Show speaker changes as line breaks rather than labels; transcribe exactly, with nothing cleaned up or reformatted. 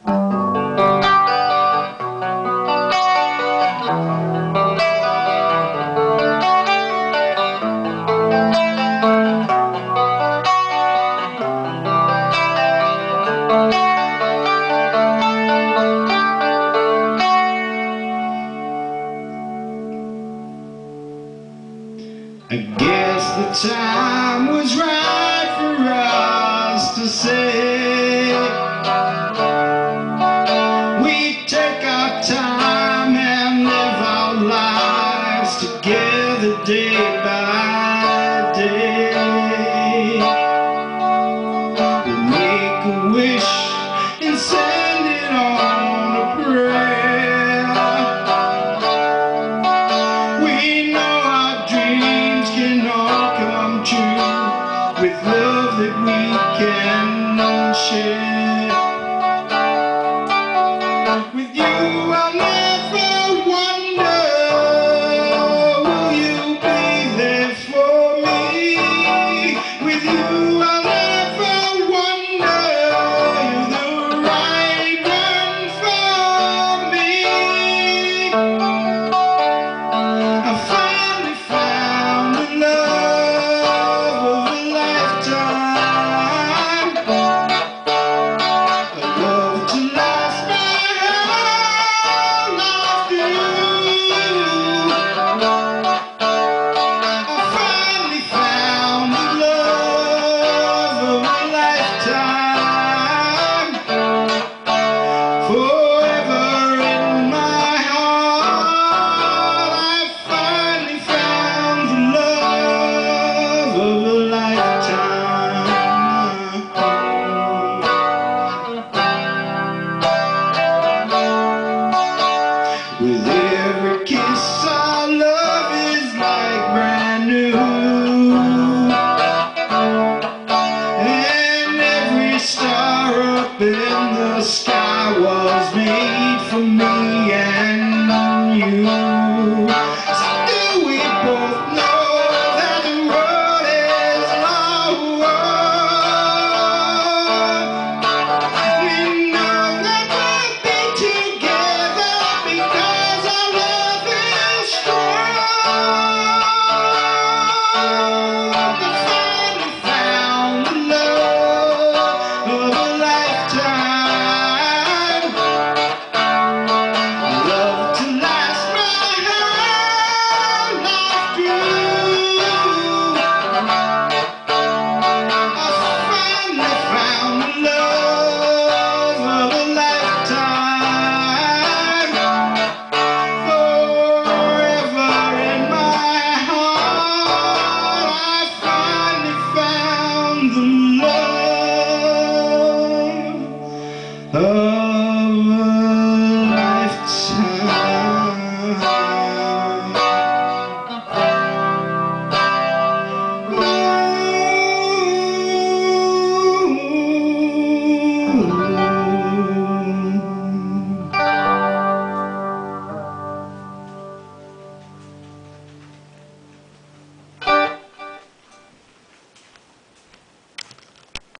I guess the time was right for us to say we take our time and live our lives together day by day. We make a wish and send it on a prayer. We know our dreams can all come true with love that we can share. With you I'll never wonder, will you be there for me? With you I'll never wonder, you're the right one for me. I finally found the love of a lifetime, a love to last my whole life through. I finally found the love of a lifetime, forever in my heart. I finally found the love of a lifetime. With every kiss our love is like brand new, and every star up in